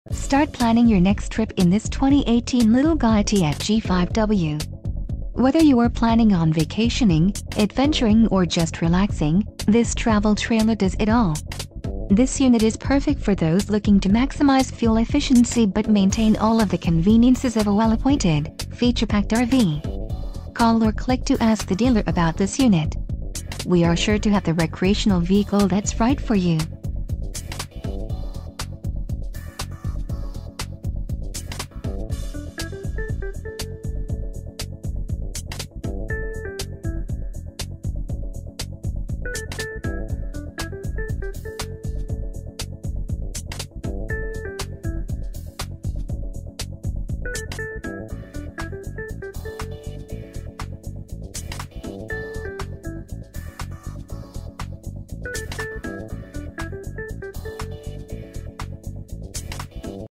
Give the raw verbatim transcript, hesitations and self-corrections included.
Start planning your next trip in this twenty eighteen little guy T F G five W. Whether you are planning on vacationing, adventuring or just relaxing, this travel trailer does it all. This unit is perfect for those looking to maximize fuel efficiency but maintain all of the conveniences of a well-appointed, feature-packed R V. Call or click to ask the dealer about this unit. We are sure to have the recreational vehicle that's right for you.